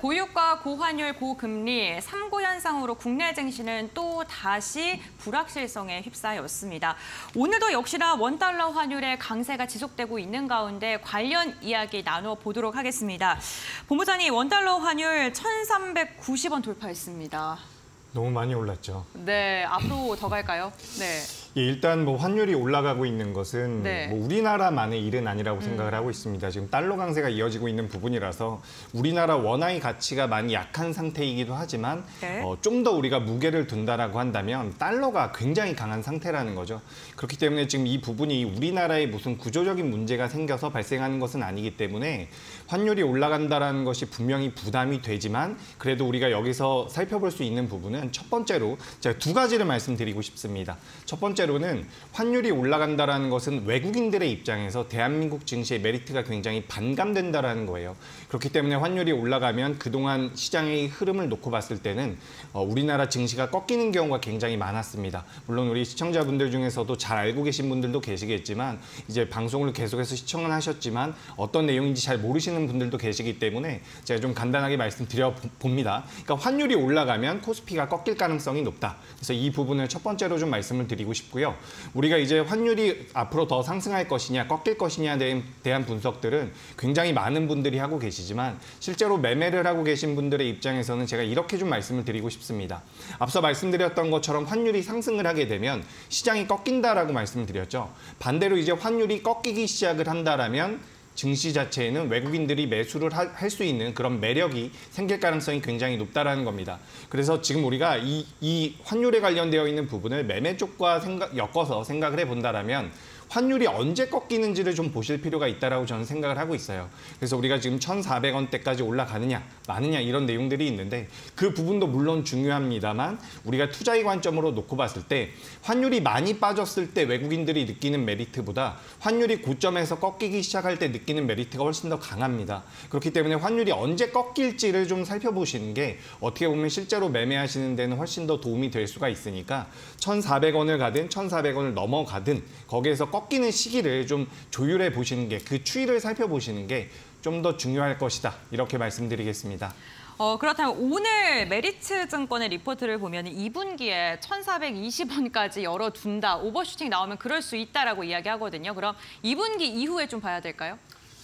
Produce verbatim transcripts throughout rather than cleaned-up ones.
고유가, 고환율, 고금리, 삼고 현상으로 국내 증시는 또 다시 불확실성에 휩싸였습니다. 오늘도 역시나 원달러 환율의 강세가 지속되고 있는 가운데 관련 이야기 나눠보도록 하겠습니다. 본부장님, 원달러 환율 천삼백구십 원 돌파했습니다. 너무 많이 올랐죠. 네, 앞으로 더 갈까요? 네. 예, 일단 뭐 환율이 올라가고 있는 것은 네. 뭐 우리나라만의 일은 아니라고 음. 생각을 하고 있습니다. 지금 달러 강세가 이어지고 있는 부분이라서 우리나라 원화의 가치가 많이 약한 상태이기도 하지만 네. 어, 좀 더 우리가 무게를 둔다라고 한다면 달러가 굉장히 강한 상태라는 거죠. 그렇기 때문에 지금 이 부분이 우리나라에 무슨 구조적인 문제가 생겨서 발생하는 것은 아니기 때문에 환율이 올라간다라는 것이 분명히 부담이 되지만 그래도 우리가 여기서 살펴볼 수 있는 부분은 첫 번째로 제가 두 가지를 말씀드리고 싶습니다. 첫 번째 번째로는 환율이 올라간다는 것은 외국인들의 입장에서 대한민국 증시의 메리트가 굉장히 반감된다는 거예요. 그렇기 때문에 환율이 올라가면 그동안 시장의 흐름을 놓고 봤을 때는 우리나라 증시가 꺾이는 경우가 굉장히 많았습니다. 물론 우리 시청자분들 중에서도 잘 알고 계신 분들도 계시겠지만 이제 방송을 계속해서 시청을 하셨지만 어떤 내용인지 잘 모르시는 분들도 계시기 때문에 제가 좀 간단하게 말씀드려 봅니다. 그러니까 환율이 올라가면 코스피가 꺾일 가능성이 높다. 그래서 이 부분을 첫 번째로 좀 말씀을 드리고 싶습니다. 고요. 우리가 이제 환율이 앞으로 더 상승할 것이냐 꺾일 것이냐에 대한 분석들은 굉장히 많은 분들이 하고 계시지만 실제로 매매를 하고 계신 분들의 입장에서는 제가 이렇게 좀 말씀을 드리고 싶습니다. 앞서 말씀드렸던 것처럼 환율이 상승을 하게 되면 시장이 꺾인다라고 말씀을 드렸죠. 반대로 이제 환율이 꺾이기 시작을 한다라면 증시 자체에는 외국인들이 매수를 할 수 있는 그런 매력이 생길 가능성이 굉장히 높다라는 겁니다. 그래서 지금 우리가 이, 이 환율에 관련되어 있는 부분을 매매 쪽과 생각, 엮어서 생각을 해본다라면 환율이 언제 꺾이는지를 좀 보실 필요가 있다라고 저는 생각을 하고 있어요. 그래서 우리가 지금 천사백 원대까지 올라가느냐 마느냐 이런 내용들이 있는데 그 부분도 물론 중요합니다만 우리가 투자의 관점으로 놓고 봤을 때 환율이 많이 빠졌을 때 외국인들이 느끼는 메리트보다 환율이 고점에서 꺾이기 시작할 때 느끼는 메리트가 훨씬 더 강합니다. 그렇기 때문에 환율이 언제 꺾일지를 좀 살펴보시는 게 어떻게 보면 실제로 매매하시는 데는 훨씬 더 도움이 될 수가 있으니까 천사백 원을 가든 천사백 원을 넘어가든 거기에서 꺾이는 시기를 좀 조율해 보시는 게 그 추이를 살펴보시는 게 좀 더 중요할 것이다. 이렇게 말씀드리겠습니다. 어, 그렇다면 오늘 메리츠 증권의 리포트를 보면 이 분기에 천사백이십 원까지 열어둔다. 오버슈팅 나오면 그럴 수 있다라고 이야기하거든요. 그럼 이 분기 이후에 좀 봐야 될까요?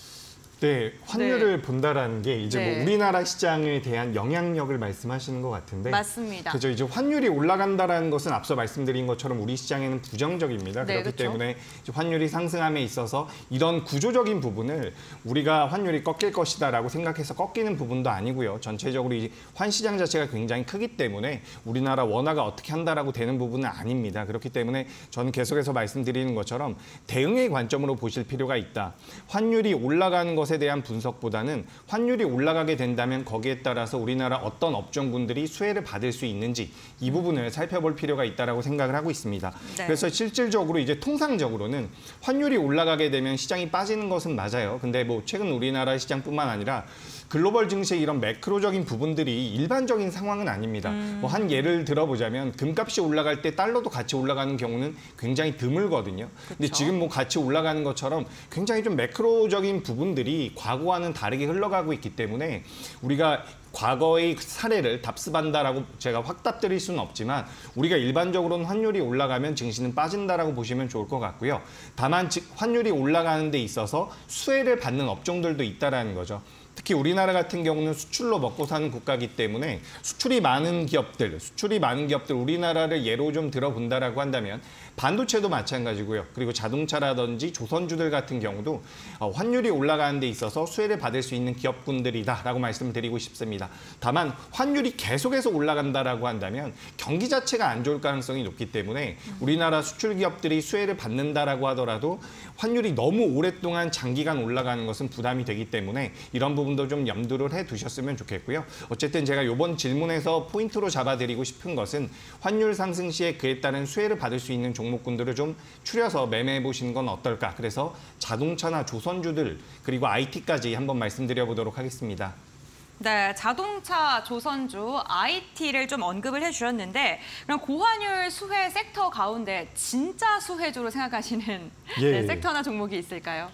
네, 환율을 네. 본다라는 게 이제 네. 뭐 우리나라 시장에 대한 영향력을 말씀하시는 것 같은데 맞습니다. 그죠? 이제 환율이 올라간다라는 것은 앞서 말씀드린 것처럼 우리 시장에는 부정적입니다. 네, 그렇기 그렇죠. 때문에 이제 환율이 상승함에 있어서 이런 구조적인 부분을 우리가 환율이 꺾일 것이다라고 생각해서 꺾이는 부분도 아니고요. 전체적으로 이 환 시장 자체가 굉장히 크기 때문에 우리나라 원화가 어떻게 한다라고 되는 부분은 아닙니다. 그렇기 때문에 저는 계속해서 말씀드리는 것처럼 대응의 관점으로 보실 필요가 있다. 환율이 올라가는 것 에 대한 분석보다는 환율이 올라가게 된다면 거기에 따라서 우리나라 어떤 업종군들이 수혜를 받을 수 있는지 이 부분을 살펴볼 필요가 있다라고 생각을 하고 있습니다. 네. 그래서 실질적으로 이제 통상적으로는 환율이 올라가게 되면 시장이 빠지는 것은 맞아요. 근데 뭐 최근 우리나라 시장뿐만 아니라 글로벌 증시의 이런 매크로적인 부분들이 일반적인 상황은 아닙니다. 음. 뭐 한 예를 들어보자면 금값이 올라갈 때 달러도 같이 올라가는 경우는 굉장히 드물거든요. 그쵸? 근데 지금 뭐 같이 올라가는 것처럼 굉장히 좀 매크로적인 부분들이 과거와는 다르게 흘러가고 있기 때문에 우리가 과거의 사례를 답습한다라고 제가 확답드릴 수는 없지만 우리가 일반적으로는 환율이 올라가면 증시는 빠진다라고 보시면 좋을 것 같고요. 다만 환율이 올라가는 데 있어서 수혜를 받는 업종들도 있다라는 거죠. 특히 우리나라 같은 경우는 수출로 먹고 사는 국가이기 때문에 수출이 많은 기업들, 수출이 많은 기업들 우리나라를 예로 좀 들어본다라고 한다면 반도체도 마찬가지고요. 그리고 자동차라든지 조선주들 같은 경우도 환율이 올라가는 데 있어서 수혜를 받을 수 있는 기업군들이다라고 말씀드리고 싶습니다. 다만 환율이 계속해서 올라간다라고 한다면 경기 자체가 안 좋을 가능성이 높기 때문에 우리나라 수출 기업들이 수혜를 받는다라고 하더라도 환율이 너무 오랫동안 장기간 올라가는 것은 부담이 되기 때문에 이런 부분도 좀 염두를 해두셨으면 좋겠고요. 어쨌든 제가 이번 질문에서 포인트로 잡아드리고 싶은 것은 환율 상승 시에 그에 따른 수혜를 받을 수 있는 종목군들을 좀 추려서 매매해 보시는 건 어떨까. 그래서 자동차나 조선주들 그리고 아이티까지 한번 말씀드려 보도록 하겠습니다. 네, 자동차, 조선주, 아이티를 좀 언급을 해주셨는데 그럼 고환율 수혜 섹터 가운데 진짜 수혜주로 생각하시는 예. 네, 섹터나 종목이 있을까요?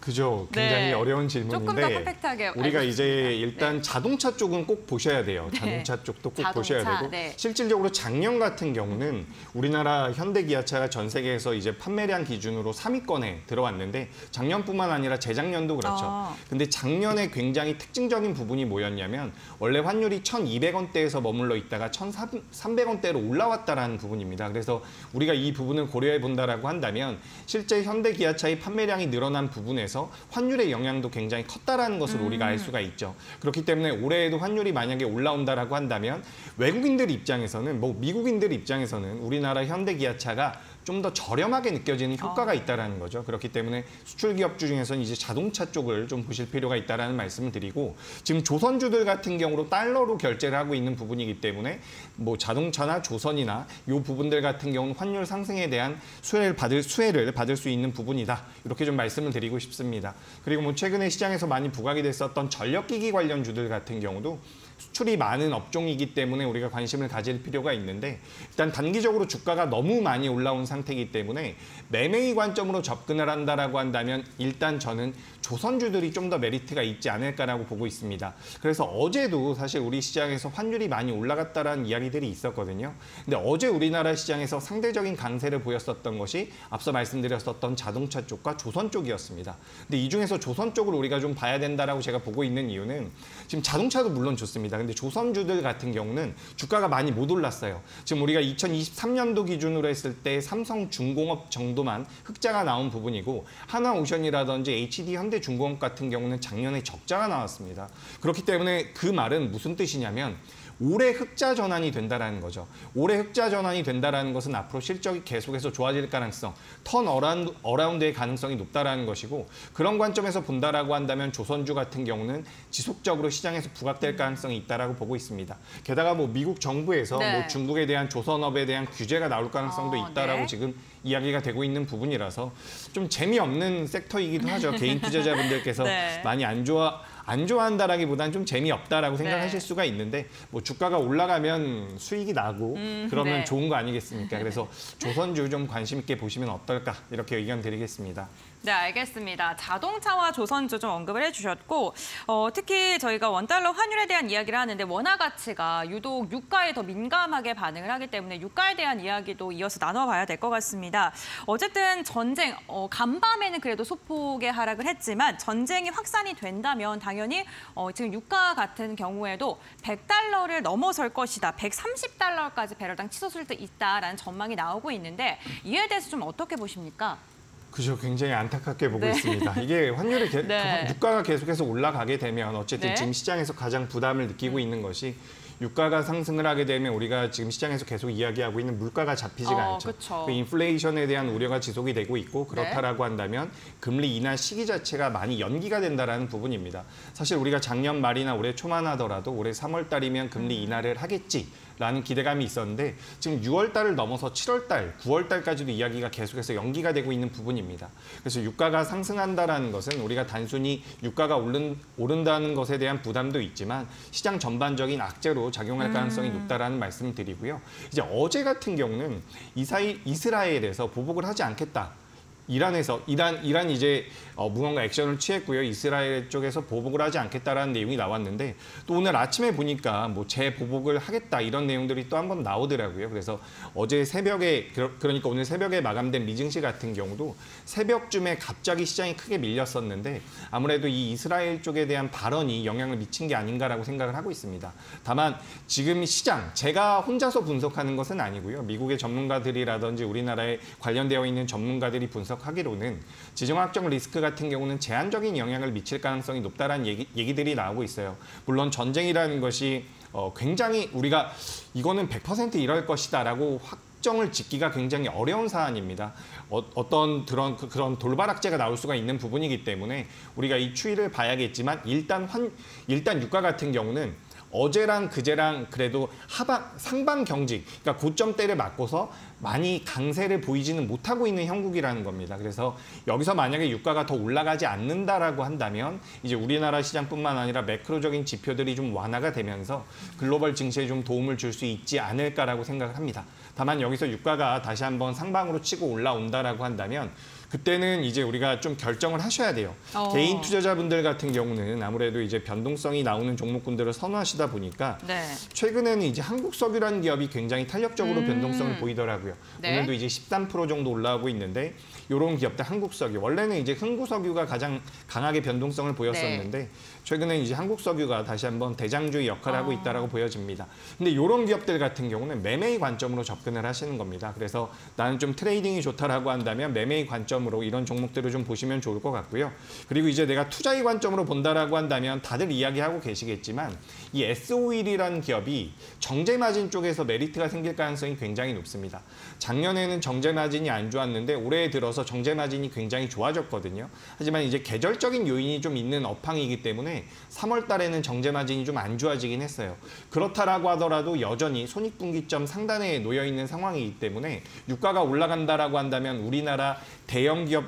그죠. 굉장히 네. 어려운 조금 더 질문인데 퍼펙트하게 우리가 알고 이제 싶습니다. 일단 네. 자동차 쪽은 꼭 보셔야 돼요. 네. 자동차 쪽도 꼭 자동차, 보셔야 되고 네. 실질적으로 작년 같은 경우는 우리나라 현대기아차가 전 세계에서 이제 판매량 기준으로 삼 위권에 들어왔는데 작년뿐만 아니라 재작년도 그렇죠. 아. 근데 작년에 굉장히 특징적인 부분이 뭐였냐면 원래 환율이 천이백 원대에서 머물러 있다가 천삼백 원대로 올라왔다라는 부분입니다. 그래서 우리가 이 부분을 고려해 본다라고 한다면 실제 현대기아차의 판매량이 늘어난 부분에서 환율의 영향도 굉장히 컸다라는 것을 음. 우리가 알 수가 있죠. 그렇기 때문에 올해에도 환율이 만약에 올라온다라고 한다면 외국인들 입장에서는 뭐 미국인들 입장에서는 우리나라 현대기아차가 좀 더 저렴하게 느껴지는 효과가 있다라는 거죠. 그렇기 때문에 수출 기업주 중에서는 이제 자동차 쪽을 좀 보실 필요가 있다라는 말씀을 드리고 지금 조선주들 같은 경우로 달러로 결제를 하고 있는 부분이기 때문에 뭐 자동차나 조선이나 이 부분들 같은 경우는 환율 상승에 대한 수혜를 받을 수혜를 받을 수 있는 부분이다. 이렇게 좀 말씀을 드리고 싶습니다. 그리고 뭐 최근에 시장에서 많이 부각이 됐었던 전력기기 관련 주들 같은 경우도 수출이 많은 업종이기 때문에 우리가 관심을 가질 필요가 있는데 일단 단기적으로 주가가 너무 많이 올라온 상태이기 때문에 매매의 관점으로 접근을 한다라고 한다면 일단 저는 조선주들이 좀 더 메리트가 있지 않을까라고 보고 있습니다. 그래서 어제도 사실 우리 시장에서 환율이 많이 올라갔다라는 이야기들이 있었거든요. 근데 어제 우리나라 시장에서 상대적인 강세를 보였었던 것이 앞서 말씀드렸었던 자동차 쪽과 조선 쪽이었습니다. 근데 이 중에서 조선 쪽을 우리가 좀 봐야 된다라고 제가 보고 있는 이유는 지금 자동차도 물론 좋습니다. 근데 조선주들 같은 경우는 주가가 많이 못 올랐어요. 지금 우리가 이천이십삼 년도 기준으로 했을 때 삼성중공업 정도만 흑자가 나온 부분이고 하나오션이라든지 에이치디 현대중공업 같은 경우는 작년에 적자가 나왔습니다. 그렇기 때문에 그 말은 무슨 뜻이냐면 올해 흑자 전환이 된다라는 거죠. 올해 흑자 전환이 된다라는 것은 앞으로 실적이 계속해서 좋아질 가능성, 턴 어라운드, 어라운드의 가능성이 높다라는 것이고 그런 관점에서 본다라고 한다면 조선주 같은 경우는 지속적으로 시장에서 부각될 가능성이 있다라고 보고 있습니다. 게다가 뭐 미국 정부에서 네. 뭐 중국에 대한 조선업에 대한 규제가 나올 가능성도 어, 있다라고 네. 지금 이야기가 되고 있는 부분이라서 좀 재미없는 섹터이기도 하죠. 개인 투자자분들께서 네. 많이 안 좋아. 안 좋아한다라기보다는 좀 재미없다라고 생각하실 네. 수가 있는데 뭐 주가가 올라가면 수익이 나고 음, 그러면 네. 좋은 거 아니겠습니까? 그래서 조선주 좀 관심 있게 보시면 어떨까 이렇게 의견 드리겠습니다. 네, 알겠습니다. 자동차와 조선주 좀 언급을 해주셨고 어, 특히 저희가 원달러 환율에 대한 이야기를 하는데 원화 가치가 유독 유가에 더 민감하게 반응을 하기 때문에 유가에 대한 이야기도 이어서 나눠봐야 될 것 같습니다. 어쨌든 전쟁, 어, 간밤에는 그래도 소폭의 하락을 했지만 전쟁이 확산이 된다면 당연히 어, 지금 유가 같은 경우에도 백 달러를 넘어설 것이다. 백삼십 달러까지 배럴당 치솟을 수 있다라는 전망이 나오고 있는데 이에 대해서 좀 어떻게 보십니까? 그죠. 굉장히 안타깝게 보고 네. 있습니다. 이게 환율이 게, 네. 유가가 계속해서 올라가게 되면 어쨌든 네. 지금 시장에서 가장 부담을 느끼고 있는 것이 유가가 상승을 하게 되면 우리가 지금 시장에서 계속 이야기하고 있는 물가가 잡히지가 어, 않죠. 그쵸. 그 인플레이션에 대한 우려가 지속이 되고 있고 그렇다라고 한다면 금리 인하 시기 자체가 많이 연기가 된다라는 부분입니다. 사실 우리가 작년 말이나 올해 초만 하더라도 올해 삼월 달이면 금리 인하를 하겠지. 라는 기대감이 있었는데 지금 유월 달을 넘어서 칠월 달, 구월 달까지도 이야기가 계속해서 연기가 되고 있는 부분입니다. 그래서 유가가 상승한다라는 것은 우리가 단순히 유가가 오른, 오른다는 것에 대한 부담도 있지만 시장 전반적인 악재로 작용할 가능성이 음. 높다라는 말씀을 드리고요. 이제 어제 같은 경우는 이사이, 이스라엘에서 보복을 하지 않겠다. 이란에서 이란 이란 이제 어, 무언가 액션을 취했고요. 이스라엘 쪽에서 보복을 하지 않겠다라는 내용이 나왔는데 또 오늘 아침에 보니까 뭐 재보복을 하겠다 이런 내용들이 또 한 번 나오더라고요. 그래서 어제 새벽에 그러니까 오늘 새벽에 마감된 미증시 같은 경우도 새벽쯤에 갑자기 시장이 크게 밀렸었는데 아무래도 이 이스라엘 쪽에 대한 발언이 영향을 미친 게 아닌가라고 생각을 하고 있습니다. 다만 지금 시장 제가 혼자서 분석하는 것은 아니고요. 미국의 전문가들이라든지 우리나라에 관련되어 있는 전문가들이 분석 하기로는 지정학적 리스크 같은 경우는 제한적인 영향을 미칠 가능성이 높다라는 얘기, 얘기들이 나오고 있어요. 물론 전쟁이라는 것이 어, 굉장히 우리가 이거는 백 퍼센트 이럴 것이다라고 확정을 짓기가 굉장히 어려운 사안입니다. 어, 어떤 그런 그런 돌발악재가 나올 수가 있는 부분이기 때문에 우리가 이 추이를 봐야겠지만 일단 환 일단 유가 같은 경우는 어제랑 그제랑 그래도 하방, 상방 경직, 그러니까 고점대를 맞고서 많이 강세를 보이지는 못하고 있는 형국이라는 겁니다. 그래서 여기서 만약에 유가가 더 올라가지 않는다라고 한다면 이제 우리나라 시장뿐만 아니라 매크로적인 지표들이 좀 완화가 되면서 글로벌 증시에 좀 도움을 줄 수 있지 않을까라고 생각을 합니다. 다만 여기서 유가가 다시 한번 상방으로 치고 올라온다라고 한다면 그때는 이제 우리가 좀 결정을 하셔야 돼요. 어. 개인 투자자분들 같은 경우는 아무래도 이제 변동성이 나오는 종목군들을 선호하시다 보니까 네. 최근에는 이제 한국석유라는 기업이 굉장히 탄력적으로 음. 변동성을 보이더라고요. 네. 오늘도 이제 십삼 퍼센트 정도 올라오고 있는데 이런 기업들 한국석유 원래는 이제 흥구석유가 가장 강하게 변동성을 보였었는데 네. 최근에 이제 한국석유가 다시 한번 대장주의 역할을 하고 어. 있다라고 보여집니다. 근데 이런 기업들 같은 경우는 매매의 관점으로 접근을 하시는 겁니다. 그래서 나는 좀 트레이딩이 좋다라고 한다면 매매의 관점으로 이런 종목들을 좀 보시면 좋을 것 같고요. 그리고 이제 내가 투자의 관점으로 본다라고 한다면 다들 이야기하고 계시겠지만 이 에스오일이라는 기업이 정제 마진 쪽에서 메리트가 생길 가능성이 굉장히 높습니다. 작년에는 정제 마진이 안 좋았는데 올해 들어서 정제 마진이 굉장히 좋아졌거든요. 하지만 이제 계절적인 요인이 좀 있는 업황이기 때문에 삼월 달에는 정제 마진이 좀 안 좋아지긴 했어요. 그렇다라고 하더라도 여전히 손익분기점 상단에 놓여 있는 상황이기 때문에 유가가 올라간다라고 한다면 우리나라 대형 기업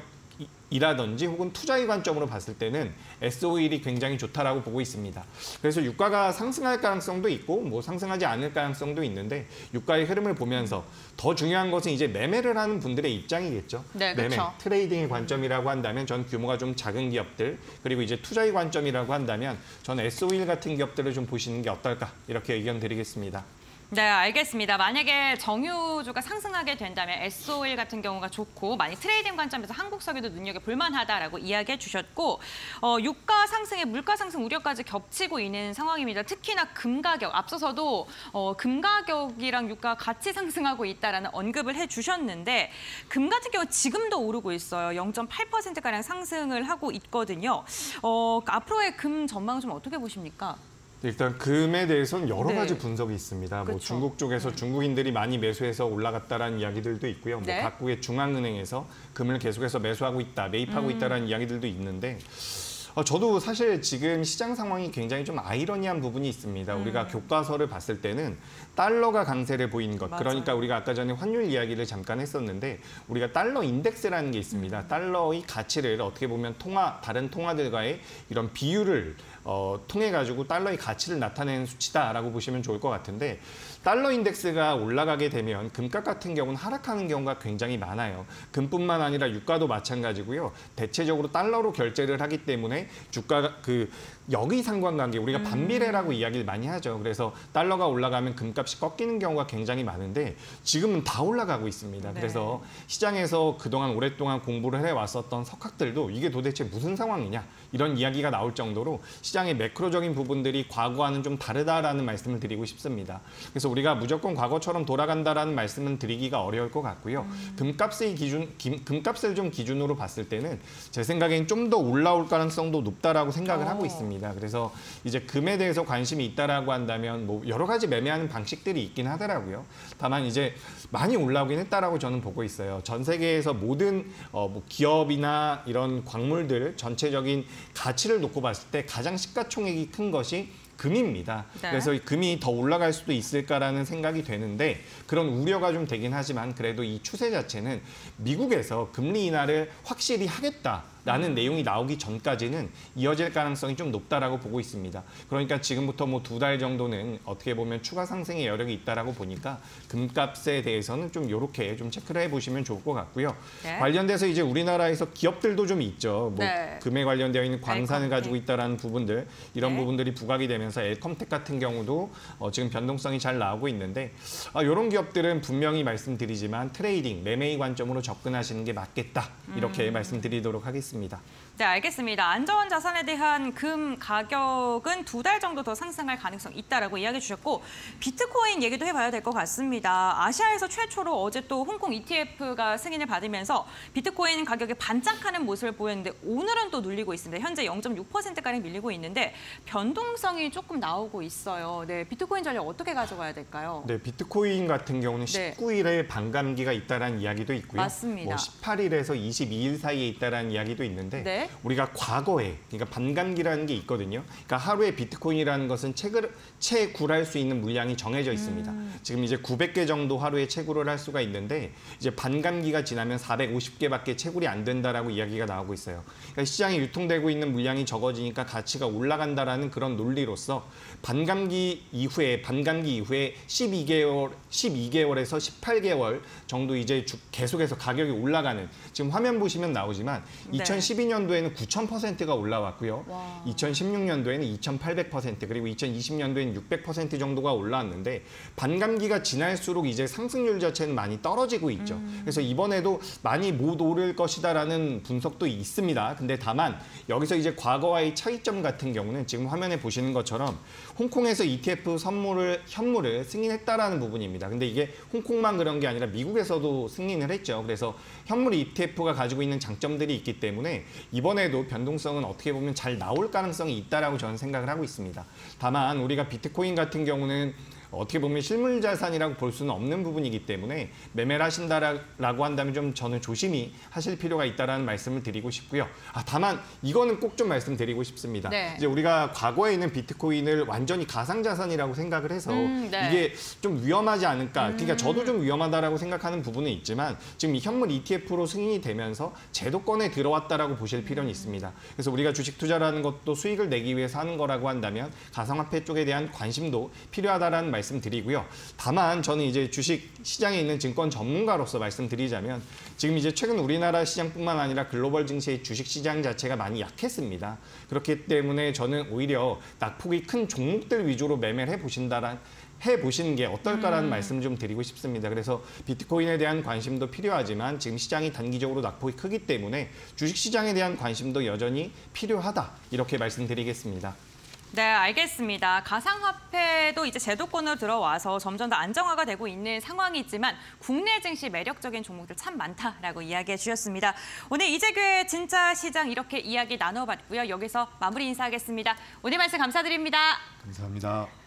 이라든지 혹은 투자의 관점으로 봤을 때는 에스오일이 굉장히 좋다라고 보고 있습니다. 그래서 유가가 상승할 가능성도 있고 뭐 상승하지 않을 가능성도 있는데 유가의 흐름을 보면서 더 중요한 것은 이제 매매를 하는 분들의 입장이겠죠. 네, 매매, 그렇죠. 트레이딩의 관점이라고 한다면 전 규모가 좀 작은 기업들 그리고 이제 투자의 관점이라고 한다면 전 에스오일 같은 기업들을 좀 보시는 게 어떨까 이렇게 의견 드리겠습니다. 네, 알겠습니다. 만약에 정유주가 상승하게 된다면 에스오일 같은 경우가 좋고 만약 트레이딩 관점에서 한국석유도 눈여겨볼 만하다라고 이야기해 주셨고 어, 유가 상승에 물가 상승 우려까지 겹치고 있는 상황입니다. 특히나 금 가격, 앞서서도 어, 금 가격이랑 유가 같이 상승하고 있다라는 언급을 해 주셨는데 금 같은 경우 지금도 오르고 있어요. 영 점 팔 퍼센트가량 상승을 하고 있거든요. 어, 앞으로의 금 전망 좀 어떻게 보십니까? 일단 금에 대해서는 여러 네. 가지 분석이 있습니다. 뭐 그쵸. 중국 쪽에서 음. 중국인들이 많이 매수해서 올라갔다라는 이야기들도 있고요. 뭐 네. 각국의 중앙은행에서 금을 계속해서 매수하고 있다, 매입하고 음. 있다라는 이야기들도 있는데 어, 저도 사실 지금 시장 상황이 굉장히 좀 아이러니한 부분이 있습니다. 우리가 음. 교과서를 봤을 때는 달러가 강세를 보이는 것. 맞아요. 그러니까 우리가 아까 전에 환율 이야기를 잠깐 했었는데 우리가 달러 인덱스라는 게 있습니다. 음. 달러의 가치를 어떻게 보면 통화 다른 통화들과의 이런 비율을 어, 통해 가지고 달러의 가치를 나타내는 수치다라고 보시면 좋을 것 같은데 달러 인덱스가 올라가게 되면 금값 같은 경우는 하락하는 경우가 굉장히 많아요. 금뿐만 아니라 유가도 마찬가지고요. 대체적으로 달러로 결제를 하기 때문에 주가가 그 여기 상관관계 우리가 음. 반비례라고 이야기를 많이 하죠. 그래서 달러가 올라가면 금값이 꺾이는 경우가 굉장히 많은데 지금은 다 올라가고 있습니다. 네. 그래서 시장에서 그동안 오랫동안 공부를 해왔었던 석학들도 이게 도대체 무슨 상황이냐 이런 이야기가 나올 정도로 시장의 매크로적인 부분들이 과거와는 좀 다르다라는 말씀을 드리고 싶습니다. 그래서 우리가 무조건 과거처럼 돌아간다라는 말씀은 드리기가 어려울 것 같고요. 음. 금값의 기준, 금, 금값을 좀 기준으로 봤을 때는 제 생각엔 좀 더 올라올 가능성도 높다라고 생각을 어. 하고 있습니다. 그래서 이제 금에 대해서 관심이 있다라고 한다면 뭐 여러 가지 매매하는 방식들이 있긴 하더라고요. 다만 이제 많이 올라오긴 했다라고 저는 보고 있어요. 전 세계에서 모든 어, 뭐 기업이나 이런 광물들 전체적인 가치를 놓고 봤을 때 가장 시가총액이 큰 것이 금입니다. 네. 그래서 이 금이 더 올라갈 수도 있을까라는 생각이 되는데 그런 우려가 좀 되긴 하지만 그래도 이 추세 자체는 미국에서 금리 인하를 확실히 하겠다라는 음. 내용이 나오기 전까지는 이어질 가능성이 좀 높다라고 보고 있습니다. 그러니까 지금부터 뭐 두 달 정도는 어떻게 보면 추가 상승의 여력이 있다라고 보니까 금값에 대해서는 좀 이렇게 좀 체크를 해보시면 좋을 것 같고요. 네. 관련돼서 이제 우리나라에서 기업들도 좀 있죠. 뭐 네. 금에 관련되어 있는 광산을 엘컴텍. 가지고 있다라는 부분들 이런 네. 부분들이 부각이 되면서 엘컴텍 같은 경우도 어, 지금 변동성이 잘 나오고 있는데 아, 이런 기업들은 분명히 말씀드리지만 트레이딩, 매매의 관점으로 접근하시는 게 맞겠다 이렇게 음. 말씀드리도록 하겠습니다. 네, 알겠습니다. 안전 자산에 대한 금 가격은 두 달 정도 더 상승할 가능성이 있다라고 이야기해 주셨고 비트코인 얘기도 해봐야 될 것 같습니다. 아시아에서 최초로 어제 또 홍콩 이티에프가 승인을 받으면서 비트코인 가격이 반짝하는 모습을 보였는데 오늘은 또 눌리고 있습니다. 현재 영 점 육 퍼센트가량 밀리고 있는데 변동성이 조금 나오고 있어요. 네, 비트코인 전략 어떻게 가져가야 될까요? 네, 비트코인 같은 경우는 네. 십구 일에 반감기가 있다라는 이야기도 있고요. 맞습니다. 뭐 십팔 일에서 이십이 일 사이에 있다라는 이야기도 있는데 네. 네. 우리가 과거에 그러니까 반감기라는 게 있거든요. 그러니까 하루에 비트코인이라는 것은 채굴, 채굴할 수 있는 물량이 정해져 있습니다. 음. 지금 이제 구백 개 정도 하루에 채굴을 할 수가 있는데 이제 반감기가 지나면 사백오십 개밖에 채굴이 안 된다라고 이야기가 나오고 있어요. 그러니까 시장에 유통되고 있는 물량이 적어지니까 가치가 올라간다라는 그런 논리로서 반감기 이후에 반감기 이후에 십이 개월 십이 개월에서 십팔 개월 정도 이제 계속해서 가격이 올라가는 지금 화면 보시면 나오지만 네. 이천십이 년도에는 구천 퍼센트가 올라왔고요. 와. 이천십육 년도에는 이천팔백 퍼센트 그리고 이천이십 년도에는 육백 퍼센트 정도가 올라왔는데 반감기가 지날수록 이제 상승률 자체는 많이 떨어지고 있죠. 음. 그래서 이번에도 많이 못 오를 것이다라는 분석도 있습니다. 근데 다만 여기서 이제 과거와의 차이점 같은 경우는 지금 화면에 보시는 것처럼 홍콩에서 이티에프 선물을 현물을 승인했다라는 부분입니다. 근데 이게 홍콩만 그런 게 아니라 미국에서도 승인을 했죠. 그래서 현물 이티에프가 가지고 있는 장점들이 있기 때문에 이번에도 변동성은 어떻게 보면 잘 나올 가능성이 있다라고 저는 생각을 하고 있습니다. 다만 우리가 비트코인 같은 경우는 어떻게 보면 실물 자산이라고 볼 수는 없는 부분이기 때문에 매매를 하신다라고 한다면 좀 저는 조심히 하실 필요가 있다라는 말씀을 드리고 싶고요. 아, 다만 이거는 꼭 좀 말씀드리고 싶습니다. 네. 이제 우리가 과거에 있는 비트코인을 완전히 가상자산이라고 생각을 해서 음, 네. 이게 좀 위험하지 않을까. 그러니까 저도 좀 위험하다라고 생각하는 부분은 있지만 지금 이 현물 이티에프로 승인이 되면서 제도권에 들어왔다라고 보실 필요는 있습니다. 그래서 우리가 주식 투자라는 것도 수익을 내기 위해서 하는 거라고 한다면 가상화폐 쪽에 대한 관심도 필요하다라는 말씀 말씀드리고요. 다만 저는 이제 주식 시장에 있는 증권 전문가로서 말씀드리자면 지금 이제 최근 우리나라 시장뿐만 아니라 글로벌 증시의 주식 시장 자체가 많이 약했습니다. 그렇기 때문에 저는 오히려 낙폭이 큰 종목들 위주로 매매를 해보신다란 해보시는 게 어떨까라는 음. 말씀을 좀 드리고 싶습니다. 그래서 비트코인에 대한 관심도 필요하지만 지금 시장이 단기적으로 낙폭이 크기 때문에 주식시장에 대한 관심도 여전히 필요하다. 이렇게 말씀드리겠습니다. 네, 알겠습니다. 가상화폐도 이제 제도권으로 들어와서 점점 더 안정화가 되고 있는 상황이지만 국내 증시 매력적인 종목들 참 많다라고 이야기해 주셨습니다. 오늘 이재규의 진짜 시장 이렇게 이야기 나눠봤고요. 여기서 마무리 인사하겠습니다. 오늘 말씀 감사드립니다. 감사합니다.